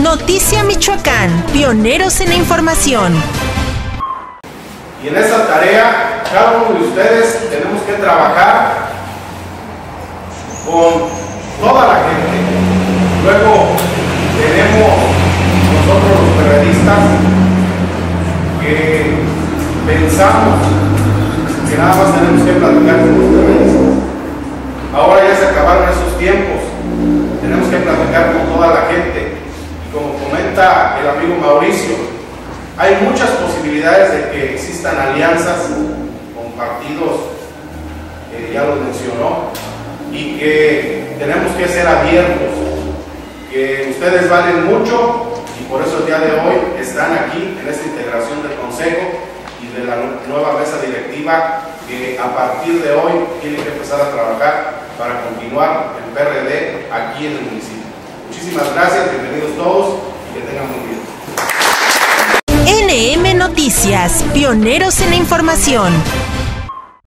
Noticia Michoacán, pioneros en la información. Y en esa tarea, cada uno de ustedes tenemos que trabajar con toda la gente. Luego tenemos nosotros los periodistas que pensamos que nada más tenemos que platicar con los periodistas. Ahora ya se acabaron esos tiempos, tenemos que platicar con toda la gente. Y como comenta el amigo Mauricio, hay muchas posibilidades de que existan alianzas con partidos, ya los mencionó, y que tenemos que ser abiertos, que ustedes valen mucho y por eso el día de hoy están aquí en esta integración del Consejo y de la nueva mesa directiva que a partir de hoy tiene que empezar a trabajar para continuar el PRD aquí en el municipio. Muchísimas gracias, bienvenidos todos y que tengan muy bien. NM Noticias, pioneros en la información.